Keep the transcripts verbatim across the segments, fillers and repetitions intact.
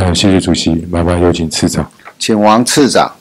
呃，谢谢主席，麻烦有请次长。 请王次长。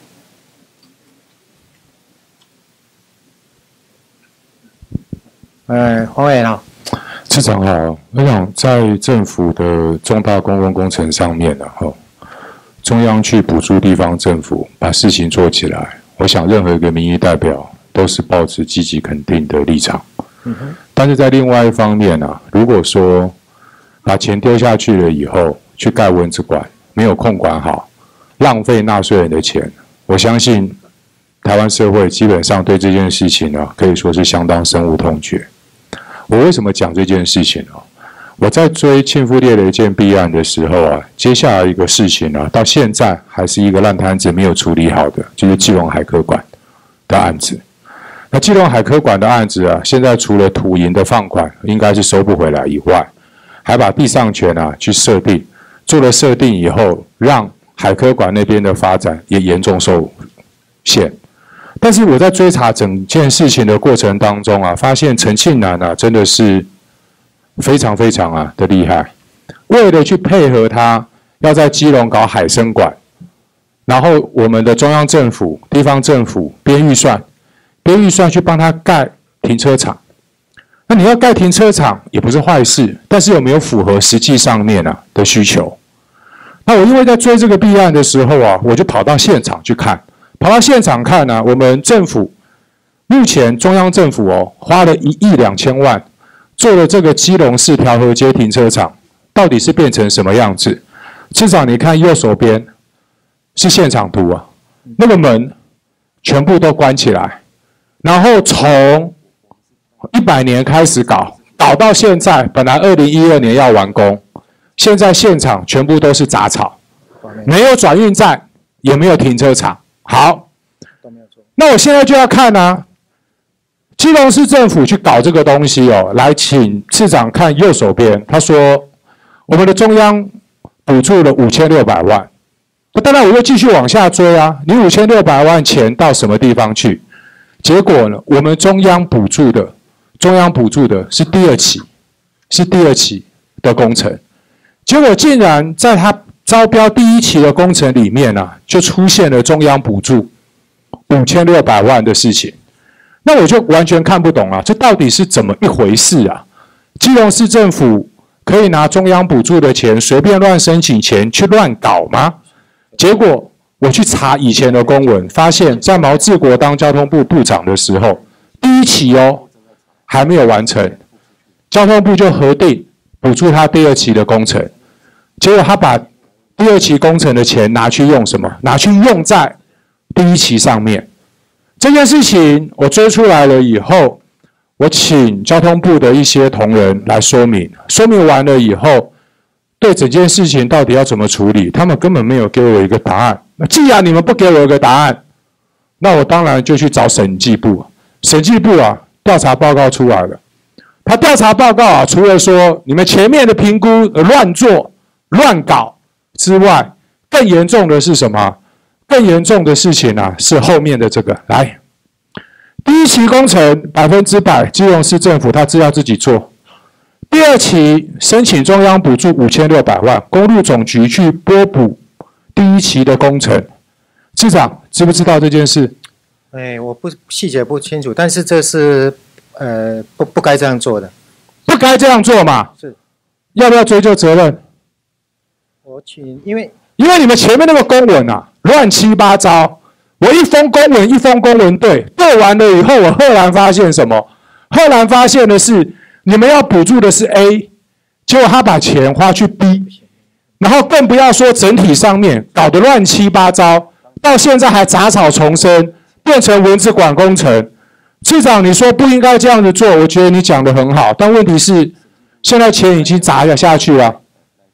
呃，黄委员好。 次长好，我想在政府的重大公共工程上面呢，哈，中央去补助地方政府，把事情做起来，我想任何一个民意代表都是抱持积极肯定的立场。嗯哼。但是在另外一方面呢、啊，如果说把钱丢下去了以后，去盖蚊子馆，没有控管好，浪费纳税人的钱，我相信台湾社会基本上对这件事情呢，可以说是相当深恶痛绝。我为什么讲这件事情呢？我在追庆富列雷舰弊案的时候啊，接下来一个事情啊，到现在还是一个烂摊子没有处理好的，就是基隆海科馆的案子。那基隆海科馆的案子啊，现在除了土银的放款应该是收不回来以外，还把地上权啊去设定，做了设定以后，让海科馆那边的发展也严重受限。但是我在追查整件事情的过程当中啊，发现陈庆南啊真的是非常非常啊的厉害，为了去配合他要在基隆搞海参馆，然后我们的中央政府、地方政府编预算，编预算去帮他盖停车场。那你要盖停车场也不是坏事，但是有没有符合实际上面啊的需求？那我因为在追这个弊案的时候啊，我就跑到现场去看。跑到现场看呢、啊，我们政府目前中央政府哦花了一亿两千万做了这个基隆市调和街停车场，到底是变成什么样子？至少你看右手边是现场图啊，那个门全部都关起来，然后从一百年开始搞，搞到现在，本来二零一二年要完工，现在现场全部都是杂草，没有转运站，也没有停车场。好，那我现在就要看啊，基隆市政府去搞这个东西哦，来请市长看右手边，他说我们的中央补助了五千六百万，那当然我又继续往下追啊，你五千六百万钱到什么地方去？结果呢，我们中央补助的，中央补助的是第二期，是第二期的工程，结果竟然在他招标第一期的工程里面啊，就出现了中央补助五千六百万的事情，那我就完全看不懂啊，这到底是怎么一回事啊？基隆市政府可以拿中央补助的钱随便乱申请钱去乱搞吗？结果我去查以前的公文，发现在毛治国当交通部部长的时候，第一期哦还没有完成，交通部就核定补助他第二期的工程，结果他把第二期工程的钱拿去用什么？拿去用在第一期上面。这件事情我追出来了以后，我请交通部的一些同仁来说明，说明完了以后，对整件事情到底要怎么处理，他们根本没有给我一个答案。那既然你们不给我一个答案，那我当然就去找审计部。审计部啊，调查报告出来了。他调查报告啊，除了说你们前面的评估呃乱做、乱搞之外，更严重的是什么？更严重的事情啊，是后面的这个。来，第一期工程百分之百，基隆市政府他自要自己做。第二期申请中央补助五千六百万，公路总局去拨补第一期的工程。市长知不知道这件事？ 哎，我不细节不清楚，但是这是呃不不该这样做的， 不该这样做嘛？ 是， 要不要追究责任？ 我请，因为因为你们前面那个公文啊，乱七八糟。我一封公文一封公文对，对完了以后，我赫然发现什么？赫然发现的是，你们要补助的是 A， 结果他把钱花去 B， 然后更不要说整体上面搞得乱七八糟，到现在还杂草丛生，变成蚊子馆工程。市长，你说不应该这样子做，我觉得你讲得很好，但问题是，现在钱已经砸了下去了。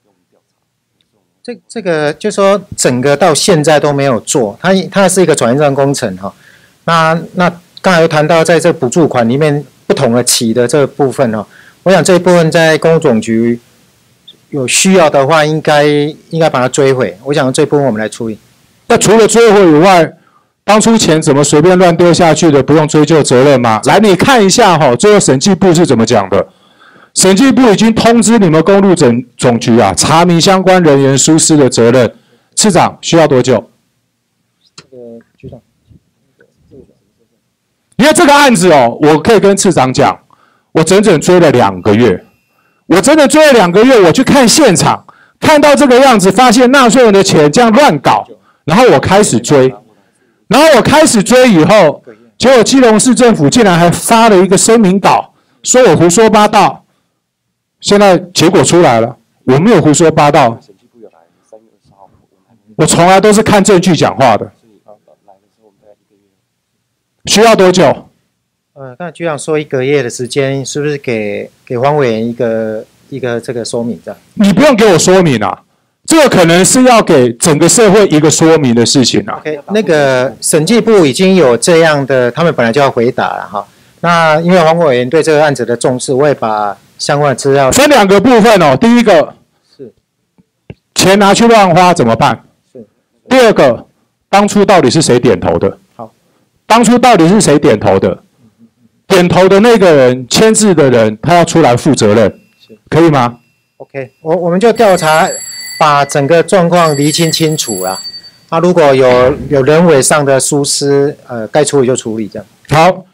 这这个就说整个到现在都没有做，它它是一个转运站工程哈。那那刚才有谈到在这补助款里面不同的期的这部分哈，我想这一部分在公路总局有需要的话，应该应该把它追回。我想这部分我们来处理。 那除了追回以外，当初钱怎么随便乱丢下去的，不用追究责任吗？来，你看一下哈，最后审计部是怎么讲的？ 审计部已经通知你们公路总总局啊，查明相关人员疏失的责任。次长需要多久？ 这个局长， 因为这个案子哦，我可以跟次长讲，我整整追了两个月，我真的追了两个月，我去看现场，看到这个样子，发现纳税人的钱这样乱搞，然后我开始追，然后我开始追以后，结果基隆市政府竟然还发了一个声明稿，说我胡说八道。现在结果出来了，我没有胡说八道，我从来都是看证据讲话的。需要多久？ 呃，刚才局长说一个月的时间，是不是给给黄委员一个一个这个说明这样？ 你不用给我说明啊，这个可能是要给整个社会一个说明的事情啊。 OK， 那个审计部已经有这样的，他们本来就要回答了哈。那因为黄委员对这个案子的重视，我也把相关的资料分两个部分哦。第一个是钱拿去乱花怎么办？ 是。 第二个，当初到底是谁点头的？ 好， 当初到底是谁点头的？点头的那个人、签字的人，他要出来负责任，可以吗 ？OK， 我我们就调查，把整个状况厘清清楚啦。那、啊、如果有有人为上的疏失，呃，该处理就处理这样。 好。